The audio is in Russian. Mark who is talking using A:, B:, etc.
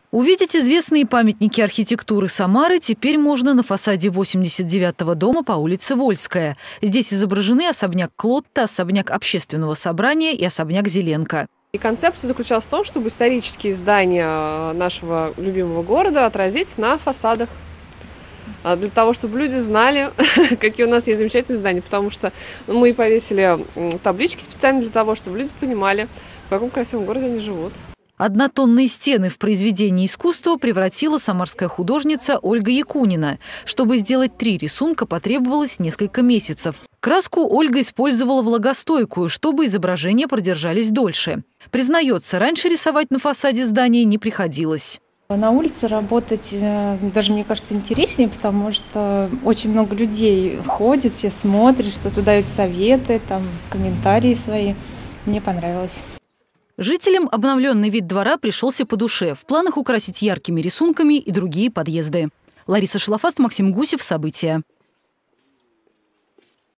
A: Увидеть известные памятники архитектуры Самары теперь можно на фасаде 89-го дома по улице Вольская. Здесь изображены особняк Клотта, особняк Общественного собрания и особняк Зеленко.
B: И концепция заключалась в том, чтобы исторические здания нашего любимого города отразить на фасадах. Для того, чтобы люди знали, какие у нас есть замечательные здания. Потому что мы повесили таблички специально для того, чтобы люди понимали, в каком красивом городе они живут.
A: Однотонные стены в произведении искусства превратила самарская художница Ольга Якунина. Чтобы сделать 3 рисунка, потребовалось несколько месяцев. Краску Ольга использовала влагостойкую, чтобы изображения продержались дольше. Признается, раньше рисовать на фасаде здания не приходилось.
C: На улице работать даже, мне кажется, интереснее, потому что очень много людей ходит, все смотрят, что-то дают советы, там, комментарии свои. Мне понравилось.
A: Жителям обновленный вид двора пришелся по душе. В планах украсить яркими рисунками и другие подъезды. Лариса Шалафаст, Максим Гусев. События.